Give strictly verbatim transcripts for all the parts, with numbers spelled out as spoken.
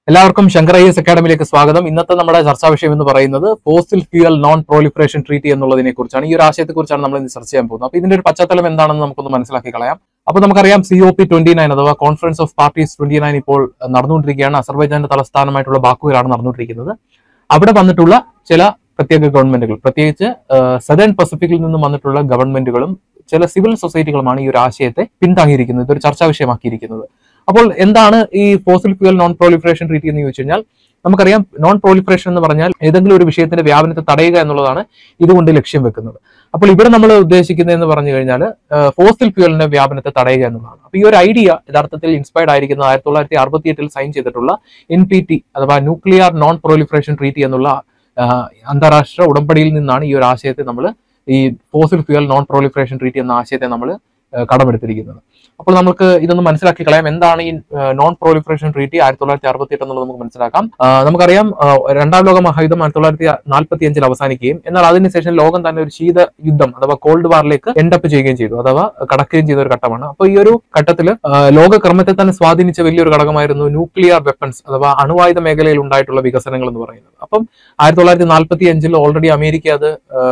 എല്ലാവർക്കും Shankar I S അക്കാഡമിയിലേക്ക് സ്വാഗതം. ഇന്നത്തെ നമ്മുടെ ചർച്ചാ വിഷയം എന്ന് പറയുന്നത് fossil fuel non proliferation treaty എന്നുള്ളതിനെ കുറിച്ചാണ്. ഈ ഒരു ആശയത്തെ കുറിച്ചാണ് നമ്മൾ ഇന്ന് ചർച്ച ചെയ്യാൻ പോകുന്നത്. അപ്പൊ ഇതിന്റെ ഒരു പശ്ചാത്തലം എന്താണെന്ന് നമുക്കൊന്ന് മനസ്സിലാക്കി കളയാം. അപ്പൊ നമുക്കറിയാം C O P twenty nine അഥവാ conference of parties twenty nine ഇപ്പോൾ നടന്നുകൊണ്ടിരിക്കുകയാണ്. അസർബൈജാന്റെ തലസ്ഥാനമായിട്ടുള്ള ബാക്കുവിലാണ് നടന്നുകൊണ്ടിരിക്കുന്നത്. അവിടെ വന്നിട്ടുള്ള ചില പ്രത്യേക ഗവൺമെന്റുകൾ, പ്രത്യേകിച്ച് സദേൺ പസഫിക്കിൽ നിന്നും വന്നിട്ടുള്ള ഗവൺമെന്റുകളും ചില സിവിൽ സൊസൈറ്റികളുമാണ് ഈ ഒരു ആശയത്തെ പിന്താങ്ങിയിരിക്കുന്നത്, ഇതൊരു ചർച്ചാ വിഷയമാക്കിയിരിക്കുന്നത്. അപ്പോൾ എന്താണ് ഈ fossil fuel non proliferation treaty എന്ന് ചോദിച്ചു കഴിഞ്ഞാൽ, നമുക്കറിയാം നോൺ പ്രോലിഫറേഷൻ എന്ന് പറഞ്ഞാൽ ഏതെങ്കിലും ഒരു വിഷയത്തിന്റെ വ്യാപനത്തെ തടയുക എന്നുള്ളതാണ് ഇതുകൊണ്ട് ലക്ഷ്യം വെക്കുന്നത്. അപ്പോൾ ഇവിടെ നമ്മൾ ഉദ്ദേശിക്കുന്നതെന്ന് പറഞ്ഞു കഴിഞ്ഞാൽ ഫോസിൽ ഫ്യൂലിന്റെ വ്യാപനത്തെ തടയുക എന്നുള്ളതാണ്. അപ്പൊ ഈ ഒരു ഐഡിയ യഥാർത്ഥത്തിൽ ഇൻസ്പയർഡ് ആയിരിക്കുന്നത് ആയിരത്തി തൊള്ളായിരത്തി അറുപത്തി എട്ടിൽ സൈൻ ചെയ്തിട്ടുള്ള എൻ പി ടി അഥവാ ന്യൂക്ലിയർ നോൺ പ്രോലിഫറേഷൻ ട്രീറ്റി എന്നുള്ള അന്താരാഷ്ട്ര ഉടമ്പടിയിൽ നിന്നാണ് ഈ ഒരു ആശയത്തെ നമ്മൾ ഈ fossil fuel non proliferation treaty എന്ന ആശയത്തെ നമ്മൾ കടമെടുത്തിരിക്കുന്നത്. അപ്പോൾ നമുക്ക് ഇതൊന്ന് മനസ്സിലാക്കി കളയാം. എന്താണ് ഈ നോൺ പ്രോലിഫറേഷൻ ട്രീറ്റി ആയിരത്തി തൊള്ളായിരത്തി അറുപത്തി എട്ട് എന്നുള്ളത് നമുക്ക് മനസ്സിലാക്കാം. നമുക്കറിയാം രണ്ടാം ലോക മഹായുദ്ധം ആയിരത്തി തൊള്ളായിരത്തി നാൽപ്പത്തി അഞ്ചിൽ അവസാനിക്കുകയും എന്നാൽ അതിനുശേഷം ലോകം തന്നെ ഒരു ശീത യുദ്ധം അഥവാ കോൾഡ് വാറിലേക്ക് എൻഡപ്പ് ചെയ്യുകയും ചെയ്തു, അഥവാ കടക്കുകയും ചെയ്ത ഒരു ഘട്ടമാണ്. അപ്പോൾ ഈ ഒരു ഘട്ടത്തിൽ ലോകക്രമത്തെ തന്നെ സ്വാധീനിച്ച വലിയൊരു ഘടകമായിരുന്നു ന്യൂക്ലിയർ വെപ്പൺസ് അഥവാ അണുവായുധ മേഖലയിൽ ഉണ്ടായിട്ടുള്ള വികസനങ്ങൾ എന്ന് പറയുന്നത്. അപ്പം ആയിരത്തി തൊള്ളായിരത്തി നാൽപ്പത്തി അഞ്ചിൽ ഓൾറെഡി അമേരിക്ക അത്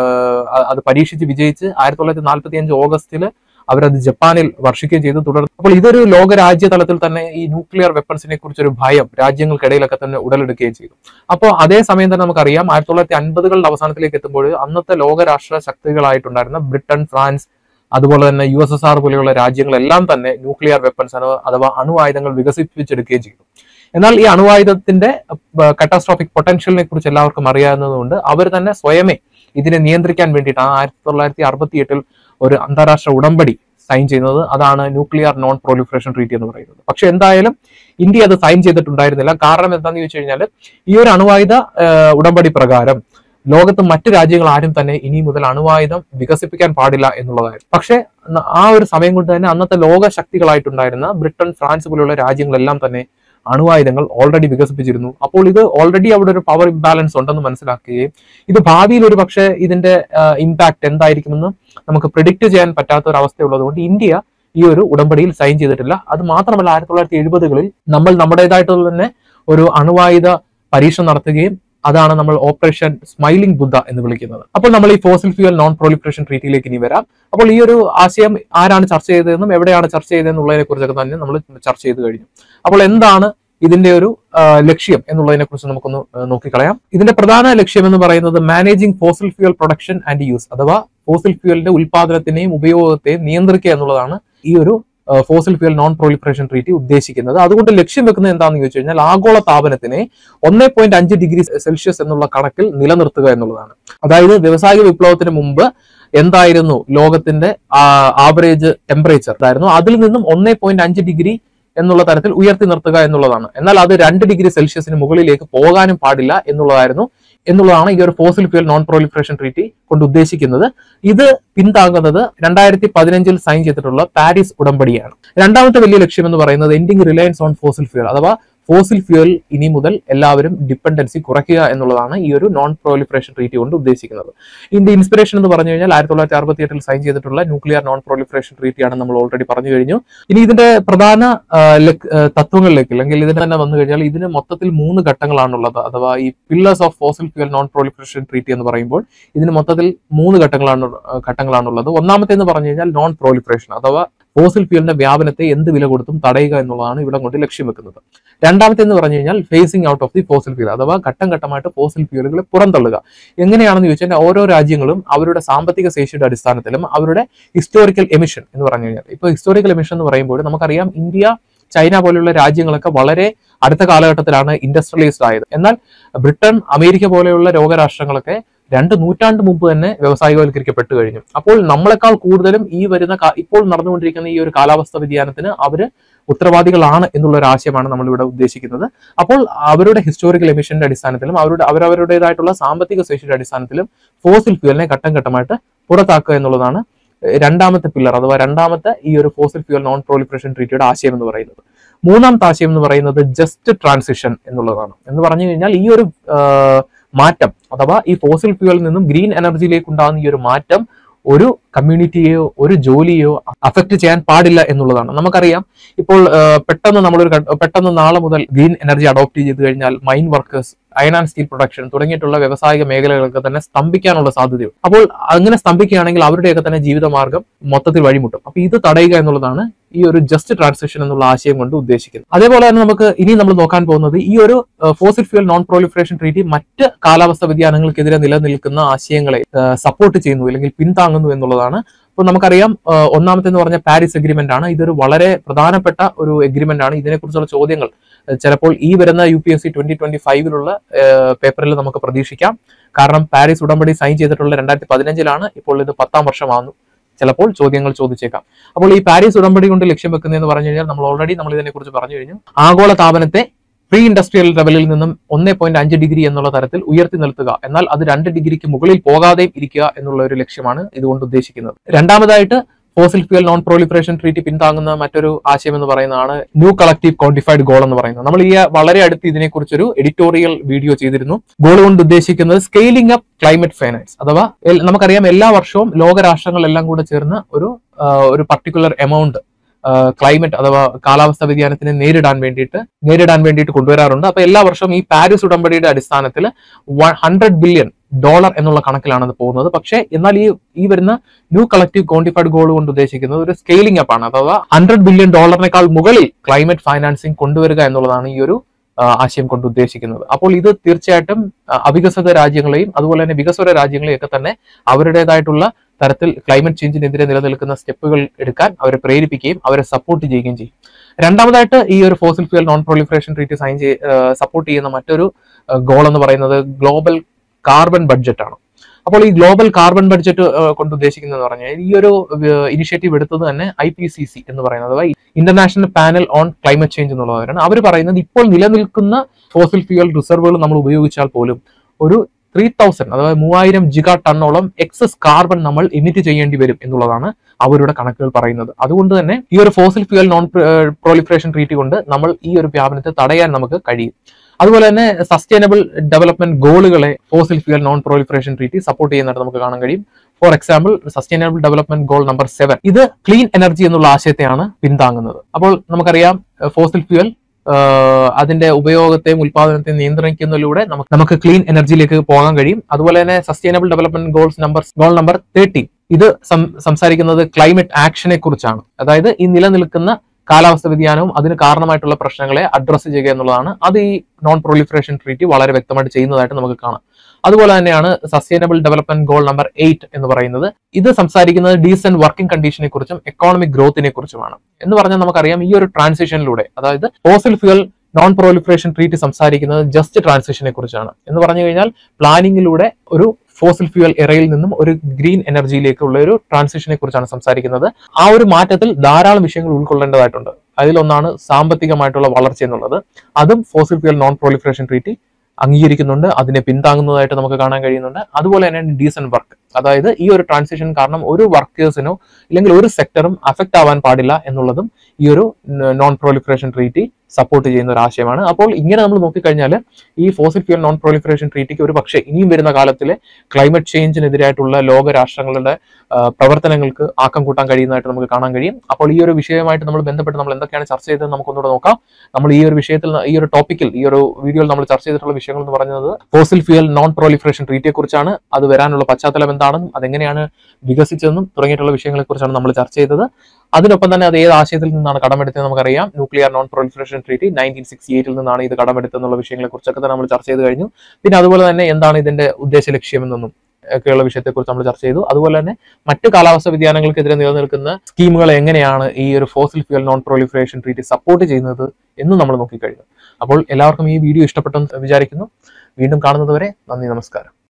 അത് പരീക്ഷിച്ച് വിജയിച്ച് ആയിരത്തി തൊള്ളായിരത്തി നാൽപ്പത്തി അഞ്ച് ഓഗസ്റ്റില് അവരത് ജപ്പാനിൽ വർഷിക്കുകയും ചെയ്തു. തുടർന്ന് അപ്പോൾ ഇതൊരു ലോകരാജ്യ തലത്തിൽ തന്നെ ഈ ന്യൂക്ലിയർ വെപ്പൺസിനെ കുറിച്ചൊരു ഭയം രാജ്യങ്ങൾക്കിടയിലൊക്കെ തന്നെ ഉടലെടുക്കുകയും ചെയ്തു. അപ്പോൾ അതേ സമയം തന്നെ നമുക്കറിയാം ആയിരത്തി തൊള്ളായിരത്തി അൻപതുകളുടെ അവസാനത്തിലേക്ക് എത്തുമ്പോൾ അന്നത്തെ ലോകരാഷ്ട്ര ശക്തികളായിട്ടുണ്ടായിരുന്ന ബ്രിട്ടൻ, ഫ്രാൻസ്, അതുപോലെ തന്നെ യു എസ് എസ് ആർ പോലെയുള്ള രാജ്യങ്ങളെല്ലാം തന്നെ ന്യൂക്ലിയർ വെപ്പൺസ് അഥവാ അണുവായുധങ്ങൾ വികസിപ്പിച്ചെടുക്കുകയും ചെയ്തു. എന്നാൽ ഈ അണുവായുധത്തിന്റെ കറ്റാസ്ട്രോഫിക് പൊട്ടൻഷ്യലിനെ കുറിച്ച് എല്ലാവർക്കും അറിയാവുന്നതുകൊണ്ട് അവർ തന്നെ സ്വയമേ ഇതിനെ നിയന്ത്രിക്കാൻ വേണ്ടിയിട്ടാണ് ആയിരത്തി തൊള്ളായിരത്തി അറുപത്തി എട്ടിൽ ഒരു അന്താരാഷ്ട്ര ഉടമ്പടി സൈൻ ചെയ്യുന്നത്. അതാണ് ന്യൂക്ലിയർ നോൺ പ്രോലിഫറേഷൻ ട്രീറ്റി എന്ന് പറയുന്നത്. പക്ഷെ എന്തായാലും ഇന്ത്യ അത് സൈൻ ചെയ്തിട്ടുണ്ടായിരുന്നില്ല. കാരണം എന്താണെന്ന് ചോദിച്ചു കഴിഞ്ഞാൽ ഈ ഒരു അണുവായുധ ഉടമ്പടി പ്രകാരം ലോകത്ത് മറ്റു രാജ്യങ്ങൾ ആരും തന്നെ ഇനി മുതൽ അണുവായുധം വികസിപ്പിക്കാൻ പാടില്ല എന്നുള്ളതായിരുന്നു. പക്ഷെ ആ ഒരു സമയം കൊണ്ട് തന്നെ അന്നത്തെ ലോക ശക്തികളായിട്ടുണ്ടായിരുന്ന ബ്രിട്ടൻ, ഫ്രാൻസ് പോലെയുള്ള രാജ്യങ്ങളെല്ലാം തന്നെ അണുവായുധങ്ങൾ ഓൾറെഡി വികസിപ്പിച്ചിരുന്നു. അപ്പോൾ ഇത് ഓൾറെഡി അവിടെ ഒരു പവർ ഇംബാലൻസ് ഉണ്ടെന്ന് മനസ്സിലാക്കുകയും ഇത് ഭാവിയിൽ ഒരു പക്ഷേ ഇതിന്റെ ഇമ്പാക്ട് എന്തായിരിക്കുമെന്ന് നമുക്ക് പ്രിഡിക്റ്റ് ചെയ്യാൻ പറ്റാത്ത ഒരു അവസ്ഥയുള്ളതുകൊണ്ട് ഇന്ത്യ ഈ ഒരു ഉടമ്പടിയിൽ സൈൻ ചെയ്തിട്ടില്ല. അത് മാത്രമല്ല ആയിരത്തി തൊള്ളായിരത്തി എഴുപതുകളിൽ നമ്മൾ നമ്മുടേതായിട്ടുള്ള തന്നെ ഒരു അണുവായുധ പരീക്ഷണം നടത്തുകയും അതാണ് നമ്മൾ ഓപ്പറേഷൻ സ്മൈലിംഗ് ബുദ്ധ എന്ന് വിളിക്കുന്നത്. അപ്പോൾ നമ്മൾ ഈ ഫോസിൽ ഫ്യൂൽ നോൺ പ്രോലിഫറേഷൻ ട്രീറ്റിയിലേക്ക് ഇനി വരാം. അപ്പോൾ ഈ ഒരു ആശയം ആരാണ് ചർച്ച ചെയ്തതെന്നും എവിടെയാണ് ചർച്ച ചെയ്തതെന്നുള്ളതിനെ കുറിച്ചൊക്കെ തന്നെ നമ്മൾ ചർച്ച ചെയ്ത് കഴിഞ്ഞു. അപ്പോൾ എന്താണ് ഇതിന്റെ ഒരു ലക്ഷ്യം എന്നുള്ളതിനെ കുറിച്ച് നമുക്കൊന്ന് നോക്കിക്കളയാം. ഇതിന്റെ പ്രധാന ലക്ഷ്യം എന്ന് പറയുന്നത് managing fossil fuel production and use അഥവാ ഫോസിൽ ഫ്യൂലിന്റെ ഉൽപാദനത്തിനെയും ഉപയോഗത്തെയും നിയന്ത്രിക്കുക എന്നുള്ളതാണ് ഈ ഒരു fossil fuel non proliferation treaty ഉദ്ദേശിക്കുന്നത്. അതുകൊണ്ട് ലക്ഷ്യം വെക്കുന്നത് എന്താണെന്ന് ചോദിച്ചു കഴിഞ്ഞാൽ ആഗോള താപനത്തിനെ ഒന്നേ പോയിന്റ് അഞ്ച് ഡിഗ്രി സെൽഷ്യസ് എന്നുള്ള കണക്കിൽ നിലനിർത്തുക എന്നുള്ളതാണ്. അതായത് വ്യവസായിക വിപ്ലവത്തിന് മുമ്പ് എന്തായിരുന്നു ലോകത്തിന്റെ ആവറേജ് ടെമ്പറേച്ചർ ആയിരുന്നു, അതിൽ നിന്നും ഒന്നേ പോയിന്റ് അഞ്ച് ഡിഗ്രി എന്നുള്ള തരത്തിൽ ഉയർത്തി നിർത്തുക എന്നുള്ളതാണ്. എന്നാൽ അത് രണ്ട് ഡിഗ്രി സെൽഷ്യസിന് മുകളിലേക്ക് പോകാനും പാടില്ല എന്നുള്ളതായിരുന്നു എന്നുള്ളതാണ് ഈ ഒരു fossil fuel non proliferation treaty കൊണ്ട് ഉദ്ദേശിക്കുന്നത്. ഇത് പിന്താങ്ങുന്നത് രണ്ടായിരത്തി പതിനഞ്ചിൽ സൈൻ ചെയ്തിട്ടുള്ള പാരീസ് ഉടമ്പടിയാണ്. രണ്ടാമത്തെ വലിയ ലക്ഷ്യം എന്ന് പറയുന്നത് ending reliance on fossil fuel അഥവാ ഫോസിൽ ഫ്യൂൽ ഇനി മുതൽ എല്ലാവരും ഡിപ്പെൻഡൻസി കുറയ്ക്കുക എന്നുള്ളതാണ് ഈ ഒരു നോൺ പ്രോലിഫറേഷൻ ട്രീറ്റി കൊണ്ട് ഉദ്ദേശിക്കുന്നത്. ഇതിന്റെ ഇൻസ്പിറേഷൻ എന്ന് പറഞ്ഞു കഴിഞ്ഞാൽ ആയിരത്തി തൊള്ളായിരത്തി അറുപത്തി എട്ടിൽ സൈൻ ചെയ്തിട്ടുള്ള ന്യൂക്ലിയർ നോൺ പ്രോലിഫറേഷൻ ട്രീറ്റിയാണ് നമ്മൾ ഓൾറെഡി പറഞ്ഞു കഴിഞ്ഞു. ഇനി ഇതിന്റെ പ്രധാന തത്വങ്ങളിലേക്ക് അല്ലെങ്കിൽ ഇതിന് തന്നെ വന്നു കഴിഞ്ഞാൽ ഇതിന് മൊത്തത്തിൽ മൂന്ന് ഘട്ടങ്ങളാണുള്ളത്. അഥവാ ഈ pillars of fossil fuel non proliferation treaty എന്ന് പറയുമ്പോൾ ഇതിന് മൊത്തത്തിൽ മൂന്ന് ഘട്ടങ്ങളാണ് ഘട്ടങ്ങളാണുള്ളത്. ഒന്നാമത്തെ എന്ന് പറഞ്ഞു കഴിഞ്ഞാൽ നോൺ പ്രോലിഫറേഷൻ അഥവാ ഫോസിൽ ഫ്യൂലിന്റെ വ്യാപനത്തെ എന്ത് വില കൊടുത്തും തടയുക എന്നുള്ളതാണ് ഇവിടെ കൊണ്ട് ലക്ഷ്യം വെക്കുന്നത്. രണ്ടാമത്തെ എന്ന് പറഞ്ഞു കഴിഞ്ഞാൽ phasing out of the fossil fuel അഥവാ ഘട്ടം ഘട്ടമായിട്ട് ഫോസിൽ ഫ്യൂലുകളെ പുറന്തള്ളുക. എങ്ങനെയാണെന്ന് ചോദിച്ചാൽ ഓരോ രാജ്യങ്ങളും അവരുടെ സാമ്പത്തിക ശേഷിയുടെ അടിസ്ഥാനത്തിലും അവരുടെ ഹിസ്റ്റോറിക്കൽ എമിഷൻ എന്ന് പറഞ്ഞു കഴിഞ്ഞാൽ ഇപ്പൊ ഹിസ്റ്റോറിക്കൽ എമിഷൻ എന്ന് പറയുമ്പോൾ നമുക്കറിയാം ഇന്ത്യ, ചൈന പോലെയുള്ള രാജ്യങ്ങളൊക്കെ വളരെ അടുത്ത കാലഘട്ടത്തിലാണ് ഇൻഡസ്ട്രിയലൈസ്ഡ് ആയത്. എന്നാൽ ബ്രിട്ടൻ, അമേരിക്ക പോലെയുള്ള ലോകരാഷ്ട്രങ്ങളൊക്കെ രണ്ട് നൂറ്റാണ്ട് മുമ്പ് തന്നെ വ്യവസായികവൽക്കരിക്കപ്പെട്ടു കഴിഞ്ഞു. അപ്പോൾ നമ്മളെക്കാൾ കൂടുതലും ഈ വരുന്ന ഇപ്പോൾ നടന്നുകൊണ്ടിരിക്കുന്ന ഈ ഒരു കാലാവസ്ഥ വ്യതിയാനത്തിന് അവര് ഉത്തരവാദികളാണ് എന്നുള്ള ഒരു ആശയമാണ് നമ്മളിവിടെ ഉദ്ദേശിക്കുന്നത്. അപ്പോൾ അവരുടെ ഹിസ്റ്റോറിക്കൽ എമിഷന്റെ അടിസ്ഥാനത്തിലും അവരുടെ അവരവരുടേതായിട്ടുള്ള സാമ്പത്തിക ശേഷിയുടെ അടിസ്ഥാനത്തിലും ഫോസിൽ ഫ്യൂലിനെ ഘട്ടം ഘട്ടമായിട്ട് പുറത്താക്കുക എന്നുള്ളതാണ് രണ്ടാമത്തെ പില്ലർ അഥവാ രണ്ടാമത്തെ ഈ ഒരു ഫോസിൽ ഫ്യൂൽ നോൺ പ്രോലിഫറേഷൻ ട്രീറ്റിയുടെ ആശയം എന്ന് പറയുന്നത്. മൂന്നാമത്തെ ആശയം എന്ന് പറയുന്നത് ജസ്റ്റ് ട്രാൻസിഷൻ എന്നുള്ളതാണ്. എന്ന് പറഞ്ഞു കഴിഞ്ഞാൽ ഈ ഒരു മാറ്റം അഥവാ ഈ ഫോസിൽ ഫ്യൂലിൽ നിന്നും ഗ്രീൻ എനർജിയിലേക്ക് ഉണ്ടാകുന്ന ഈ ഒരു മാറ്റം ഒരു കമ്മ്യൂണിറ്റിയെയോ ഒരു ജോലിയോ അഫക്ട് ചെയ്യാൻ പാടില്ല എന്നുള്ളതാണ്. നമുക്കറിയാം ഇപ്പോൾ പെട്ടെന്ന് നമ്മളൊരു പെട്ടെന്ന് നാളെ മുതൽ ഗ്രീൻ എനർജി അഡോപ്റ്റ് ചെയ്ത് കഴിഞ്ഞാൽ mine workers, iron and steel production തുടങ്ങിയിട്ടുള്ള വ്യവസായിക മേഖലകളൊക്കെ തന്നെ സ്തംഭിക്കാനുള്ള സാധ്യതയുണ്ട്. അപ്പോൾ അങ്ങനെ സ്തംഭിക്കുകയാണെങ്കിൽ അവരുടെയൊക്കെ തന്നെ ജീവിതമാർഗം മൊത്തത്തിൽ വഴിമുട്ടും. അപ്പൊ ഇത് തടയുക എന്നുള്ളതാണ് ഈ ഒരു ജസ്റ്റ് ട്രാൻസിഷൻ എന്നുള്ള ആശയം കൊണ്ട് ഉദ്ദേശിക്കുന്നത്. അതേപോലെ തന്നെ നമുക്ക് ഇനി നമ്മൾ നോക്കാൻ പോകുന്നത് ഈ ഒരു fossil fuel non proliferation treaty മറ്റ് കാലാവസ്ഥ വ്യതിയാനങ്ങൾക്കെതിരെ നിലനിൽക്കുന്ന ആശയങ്ങളെ സപ്പോർട്ട് ചെയ്യുന്നു അല്ലെങ്കിൽ പിന്താങ്ങുന്നു എന്നുള്ളതാണ്. അപ്പോൾ നമുക്കറിയാം ഒന്നാമത്തെ എന്ന് പറഞ്ഞ പാരീസ് എഗ്രിമെന്റ് ആണ്. ഇതൊരു വളരെ പ്രധാനപ്പെട്ട ഒരു എഗ്രിമെന്റ് ആണ്. ഇതിനെക്കുറിച്ചുള്ള ചോദ്യങ്ങൾ ചിലപ്പോൾ ഈ വരുന്ന U P S C twenty twenty ഫൈവിലുള്ള പേപ്പറിൽ നമുക്ക് പ്രതീക്ഷിക്കാം. കാരണം പാരീസ് ഉടമ്പടി സൈൻ ചെയ്തിട്ടുള്ള രണ്ടായിരത്തി പതിനഞ്ചിലാണ്, ഇപ്പോൾ ഇത് പത്താം വർഷമാകുന്നു. ചിലപ്പോൾ ചോദ്യങ്ങൾ ചോദിച്ചേക്കാം. അപ്പോൾ ഈ പാരീസ് ഉടമ്പടി കൊണ്ട് ലക്ഷ്യം വെക്കുന്നതെന്ന് പറഞ്ഞു കഴിഞ്ഞാൽ നമ്മൾ ഓൾറെഡി നമ്മൾ ഇതിനെക്കുറിച്ച് പറഞ്ഞു കഴിഞ്ഞു. ആഗോള താപനത്തെ പ്രീ ഇൻഡസ്ട്രിയൽ ലെവലിൽ നിന്നും ഒന്നേ പോയിന്റ് അഞ്ച് ഡിഗ്രി എന്നുള്ള തരത്തിൽ ഉയർത്തി നിർത്തുക, എന്നാൽ അത് രണ്ട് ഡിഗ്രിക്ക് മുകളിൽ പോകാതെയും ഇരിക്കുക എന്നുള്ള ഒരു ലക്ഷ്യമാണ് ഇതുകൊണ്ട് ഉദ്ദേശിക്കുന്നത്. രണ്ടാമതായിട്ട് fossil fuel non proliferation treaty പിന്താങ്ങുന്ന മറ്റൊരു ആശയം എന്ന് പറയുന്നതാണ് ന്യൂ കളക്റ്റീവ് ക്വാണ്ടിഫൈഡ് ഗോൾ എന്ന് പറയുന്നത്. നമ്മൾ ഈ വളരെ അടുത്ത് ഇതിനെക്കുറിച്ചൊരു എഡിറ്റോറിയൽ വീഡിയോ ചെയ്തിരുന്നു. ഗോൾ കൊണ്ട് ഉദ്ദേശിക്കുന്നത് സ്കെയിലിംഗ് അപ്പ് ക്ലൈമറ്റ് ഫൈനാൻസ്, അഥവാ നമുക്കറിയാം എല്ലാ വർഷവും ലോകരാഷ്ട്രങ്ങളെല്ലാം കൂടെ ചേർന്ന് ഒരു ഒരു പർട്ടിക്കുലർ എമൗണ്ട് ക്ലൈമറ്റ് അഥവാ കാലാവസ്ഥ വ്യതിയാനത്തിനെ നേരിടാൻ വേണ്ടിയിട്ട് നേരിടാൻ വേണ്ടിയിട്ട് കൊണ്ടുവരാറുണ്ട്. അപ്പൊ എല്ലാ വർഷവും ഈ പാരീസ് ഉടമ്പടിയുടെ അടിസ്ഥാനത്തിൽ ഹൺഡ്രഡ് ബില്യൺ ഡോളർ എന്നുള്ള കണക്കിലാണ് അത് പോകുന്നത്. പക്ഷേ എന്നാൽ ഈ ഈ വരുന്ന ന്യൂ കളക്റ്റീവ് ക്വാണ്ടിഫൈഡ് ഗോൾ കൊണ്ട് ഉദ്ദേശിക്കുന്നത് ഒരു സ്കെയിലിംഗ് അപ്പ് ആണ്, അഥവാ ഹൺഡ്രഡ് ബില്യൺ ഡോളറിനേക്കാൾ മുകളിൽ ക്ലൈമറ്റ് ഫൈനാൻസിങ് കൊണ്ടുവരിക എന്നുള്ളതാണ് ഈ ഒരു ആശയം കൊണ്ട് ഉദ്ദേശിക്കുന്നത്. അപ്പോൾ ഇത് തീർച്ചയായിട്ടും അവികസിത രാജ്യങ്ങളെയും അതുപോലെ തന്നെ വികസ്വര രാജ്യങ്ങളെയും ഒക്കെ തന്നെ അവരുടേതായിട്ടുള്ള തരത്തിൽ ക്ലൈമറ്റ് ചേഞ്ചിനെതിരെ നിലനിൽക്കുന്ന സ്റ്റെപ്പുകൾ എടുക്കാൻ അവരെ പ്രേരിപ്പിക്കുകയും അവരെ സപ്പോർട്ട് ചെയ്യുകയും ചെയ്യും. രണ്ടാമതായിട്ട് ഈ ഒരു fossil fuel non proliferation treaty sign ചെയ്ത് സപ്പോർട്ട് ചെയ്യുന്ന മറ്റൊരു ഗോൾ എന്ന് പറയുന്നത് ഗ്ലോബൽ കാർബൺ ബഡ്ജറ്റ് ആണ്. അപ്പോൾ ഈ ഗ്ലോബൽ കാർബൺ ബഡ്ജറ്റ് കൊണ്ട് ഉദ്ദേശിക്കുന്നത് പറഞ്ഞാൽ ഈ ഒരു ഇനിഷ്യേറ്റീവ് എടുത്തത് തന്നെ ഐ പി സി സി എന്ന് പറയുന്നത് അഥവാ international panel on climate change എന്നുള്ളവരാണ്. അവർ പറയുന്നത് ഇപ്പോൾ നിലനിൽക്കുന്ന ഫോസിൽ ഫ്യൂൽ റിസർവുകൾ നമ്മൾ ഉപയോഗിച്ചാൽ പോലും ഒരു ത്രീ തൗസൻഡ് അഥവാ മൂവായിരം ജിഗാ ടണ്ണോളം എക്സസ് കാർബൺ നമ്മൾ എമിറ്റ് ചെയ്യേണ്ടി വരും എന്നുള്ളതാണ് അവരുടെ കണക്കുകൾ പറയുന്നത്. അതുകൊണ്ട് തന്നെ ഈ ഒരു fossil fuel non proliferation treaty കൊണ്ട് നമ്മൾ ഈ ഒരു വ്യാപനത്തെ തടയാൻ നമുക്ക് കഴിയും. അതുപോലെ തന്നെ സസ്റ്റൈനബിൾ ഡെവലപ്മെന്റ് ഗോളുകളെ fossil fuel non proliferation treaty support ചെയ്യുന്നതായിട്ട് നമുക്ക് കാണാൻ കഴിയും. For example sustainable development goal number seven, ഇത് ക്ലീൻ എനർജി എന്നുള്ള ആശയത്തെയാണ് പിന്താങ്ങുന്നത്. അപ്പോൾ നമുക്കറിയാം ഫോസിൽ ഫ്യൂൽ അതിന്റെ ഉപയോഗത്തെയും ഉത്പാദനത്തെയും നിയന്ത്രിക്കുന്നതിലൂടെ നമുക്ക് നമുക്ക് ക്ലീൻ എനർജിയിലേക്ക് പോകാൻ കഴിയും. അതുപോലെ തന്നെ sustainable development goals number goal number thirteen, ഇത് സംസാരിക്കുന്നത് ക്ലൈമറ്റ് ആക്ഷനെ കുറിച്ചാണ്. അതായത് ഈ നിലനിൽക്കുന്ന കാലാവസ്ഥ വ്യതിയാനവും അതിന് കാരണമായിട്ടുള്ള പ്രശ്നങ്ങളെ അഡ്രസ്സ് ചെയ്യുക എന്നുള്ളതാണ്. അത് ഈ നോൺ പ്രൊലിഫറേഷൻ ട്രീറ്റി വളരെ വ്യക്തമായിട്ട് ചെയ്യുന്നതായിട്ട് നമുക്ക് കാണാം. അതുപോലെ തന്നെയാണ് sustainable development goal number eight എന്ന് പറയുന്നത്. ഇത് സംസാരിക്കുന്നത് ഡീസന്റ് വർക്കിംഗ് കണ്ടീഷനെ കുറിച്ചും എക്കോണമിക് ഗ്രോത്തിനെ കുറിച്ചുമാണ്. എന്ന് പറഞ്ഞാൽ നമുക്കറിയാം ഈ ഒരു ട്രാൻസിഷനിലൂടെ, അതായത് fossil fuel non proliferation treaty സംസാരിക്കുന്നത് ജസ്റ്റ് ട്രാൻസിഷനെ കുറിച്ചാണ്. എന്ന് പറഞ്ഞു കഴിഞ്ഞാൽ പ്ലാനിങ്ങിലൂടെ ഒരു ഫോസിൽ ഫ്യൂൽ എറയിൽ നിന്നും ഒരു ഗ്രീൻ എനർജിയിലേക്കുള്ള ഒരു ട്രാൻസിഷനെ കുറിച്ചാണ് സംസാരിക്കുന്നത്. ആ ഒരു മാറ്റത്തിൽ ധാരാളം വിഷയങ്ങൾ ഉൾക്കൊള്ളേണ്ടതായിട്ടുണ്ട്. അതിലൊന്നാണ് സാമ്പത്തികമായിട്ടുള്ള വളർച്ച എന്നുള്ളത്. അതും fossil fuel non proliferation treaty അംഗീകരിക്കുന്നുണ്ട്, അതിനെ പിന്താങ്ങുന്നതായിട്ട് നമുക്ക് കാണാൻ കഴിയുന്നുണ്ട്. അതുപോലെ തന്നെ ഡീസന്റ് വർക്ക്, അതായത് ഈ ഒരു ട്രാൻസിഷൻ കാരണം ഒരു വർക്കേഴ്സിനോ ഇല്ലെങ്കിൽ ഒരു സെക്ടറും അഫക്റ്റ് ആവാൻ പാടില്ല എന്നുള്ളതും ഈ ഒരു നോൺ പ്രൊലിഫറേഷൻ ട്രീറ്റി സപ്പോർട്ട് ചെയ്യുന്ന ഒരു ആശയമാണ്. അപ്പോൾ ഇങ്ങനെ നമ്മൾ നോക്കിക്കഴിഞ്ഞാൽ ഈ ഫോസിൽ ഫ്യൂൽ നോൺ പ്രൊലിഫറേഷൻ ട്രീറ്റിക്ക് ഒരു പക്ഷേ ഇനിയും വരുന്ന കാലത്തിലെ ക്ലൈമറ്റ് ചേഞ്ചിനെതിരായിട്ടുള്ള ലോക രാഷ്ട്രങ്ങളുടെ പ്രവർത്തനങ്ങൾക്ക് ആക്കം കൂട്ടാൻ കഴിയുന്നതായിട്ട് നമുക്ക് കാണാൻ കഴിയും. അപ്പോൾ ഈ ഒരു വിഷയവുമായിട്ട് നമ്മൾ ബന്ധപ്പെട്ട് നമ്മൾ എന്തൊക്കെയാണ് ചർച്ച ചെയ്തത് നമുക്കൊന്നുകൂടെ നോക്കാം. നമ്മൾ ഈ ഒരു വിഷയത്തിൽ ഈ ഒരു ടോപ്പിക്കിൽ ഈ ഒരു വീഡിയോയിൽ നമ്മൾ ചർച്ച ചെയ്തിട്ടുള്ള വിഷയങ്ങൾ എന്ന് പറയുന്നത് ഫോസിൽ ഫ്യൂൽ നോൺ പ്രൊലിഫറേഷൻ ട്രീറ്റിയെ കുറിച്ചാണ്. അത് വരാനുള്ള പശ്ചാത്തലം എന്താണെന്നും അതെങ്ങനെയാണ് വികസിച്ചതെന്നും തുടങ്ങിയിട്ടുള്ള വിഷയങ്ങളെ കുറിച്ചാണ് നമ്മൾ ചർച്ച ചെയ്തത്. അതിനൊപ്പം തന്നെ അത് ഏത് ആശയത്തിൽ നിന്നാണ് കടമെടുത്തത് നമുക്കറിയാം. Nuclear non proliferation treaty nineteen sixty എയ്റ്റിൽ നിന്നാണ് ഇത് കടമെടുത്തെന്നുള്ള വിഷയങ്ങളെ കുറിച്ചൊക്കെ തന്നെ നമ്മൾ ചർച്ച ചെയ്ത് കഴിഞ്ഞു. പിന്നെ അതുപോലെ തന്നെ എന്താണ് ഇതിന്റെ ഉദ്ദേശ ലക്ഷ്യമെന്നൊന്നും ഒക്കെയുള്ള വിഷയത്തെക്കുറിച്ച് നമ്മൾ ചർച്ച ചെയ്തു. അതുപോലെ തന്നെ മറ്റ് കാലാവസ്ഥ വ്യതിയാനങ്ങൾക്കെതിരെ നിലനിൽക്കുന്ന സ്കീമുകൾ എങ്ങനെയാണ് ഈ ഒരു fossil fuel non proliferation treaty support ചെയ്യുന്നത് എന്നും നമ്മൾ നോക്കിക്കഴിഞ്ഞു. അപ്പോൾ എല്ലാവർക്കും ഈ വീഡിയോ ഇഷ്ടപ്പെട്ടെന്ന് വിചാരിക്കുന്നു. വീണ്ടും കാണുന്നതുവരെ നന്ദി, നമസ്കാരം.